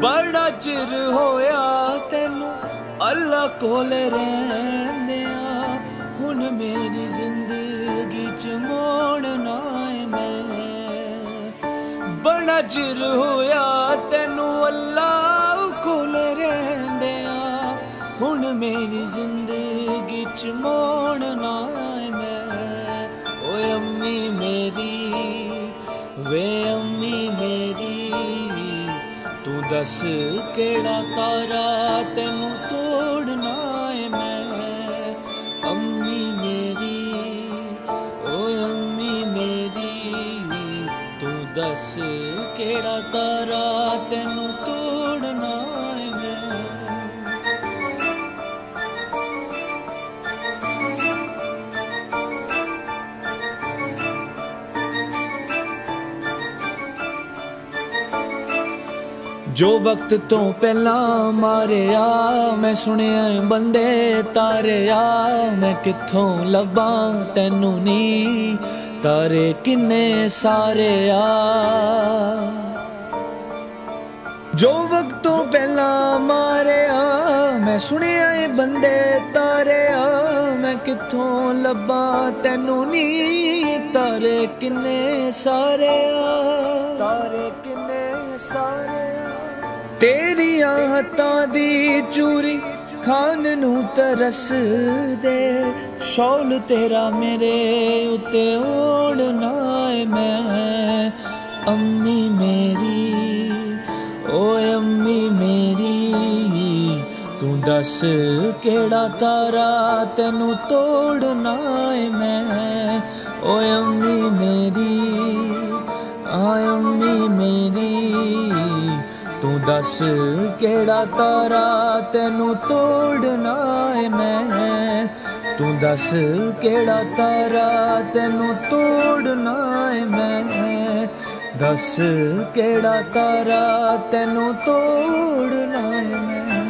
बड़ा चिर होया तेनू अल्लाह कोल रहिंदिया, हुण मेरी जिंदगी च मोड़ना है मैं। बड़ा चिर होया तेनू अल्लाह कोल रहिंदिया, हुण मेरी जिंदगी च मोड़ना है मैं। ओए अम्मी मेरी वे अम्मी मेरी, तू दस केड़ा तारा तेनू तोड़ना है मैं। अम्मी मेरी ओए अम्मी मेरी, तू दस केड़ा तारा तेनू तोड़ना है मैं। जो वक्त तो पहला मारे आ, मैं सुनिया बंदे तारे आ, मैं कित्थों लभा तैनू नी तारे किन्ने सारे आ। जो वक्त तो पहला मारे आ, मैं सुनिया बंदे तारे आ, मैं कित्थों लभा तैनू नी तारे किन्ने सारे आ, तारे किन्ने सारे आ। तेरिया हत्थां दी चूरी खान नू तरस दे, शौल तेरा मेरे उत्ते ओढ़ना है मैं। अम्मी मेरी ओए अम्मी मेरी, तू दस केड़ा तारा तेनू तोड़ना है मैं। ओए अम्मी मेरी आय अम्मी मेरी, तू दस केड़ा तारा तेनू तोड़ना है मैं। तू दस केड़ा तारा तेनू तोड़ना है मैं। दस केड़ा तारा तेनू तोड़ना है मैं।